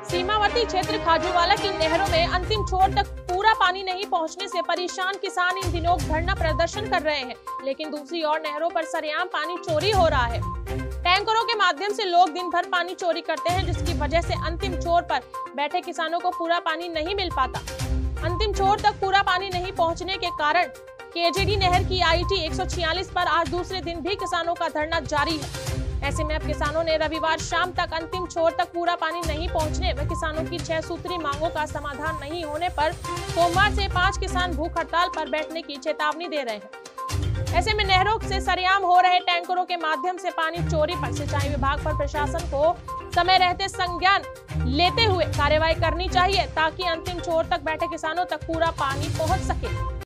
सीमावर्ती क्षेत्र खाजूवाला की नहरों में अंतिम छोर तक पूरा पानी नहीं पहुंचने से परेशान किसान इन दिनों धरना प्रदर्शन कर रहे हैं, लेकिन दूसरी ओर नहरों पर सरेआम पानी चोरी हो रहा है। टैंकरों के माध्यम से लोग दिन भर पानी चोरी करते हैं, जिसकी वजह से अंतिम छोर पर बैठे किसानों को पूरा पानी नहीं मिल पाता। अंतिम छोर तक पूरा पानी नहीं पहुँचने के कारण केजेडी नहर की IT 146 पर आज दूसरे दिन भी किसानों का धरना जारी है। ऐसे में अब किसानों ने रविवार शाम तक अंतिम छोर तक पूरा पानी नहीं पहुंचने व किसानों की 6 सूत्री मांगों का समाधान नहीं होने पर सोमवार से 5 किसान भूख हड़ताल पर बैठने की चेतावनी दे रहे हैं। ऐसे में नहरों से सरेआम हो रहे टैंकरों के माध्यम से पानी चोरी पर सिंचाई विभाग पर प्रशासन को समय रहते संज्ञान लेते हुए कार्रवाई करनी चाहिए, ताकि अंतिम छोर तक बैठे किसानों तक पूरा पानी पहुँच सके।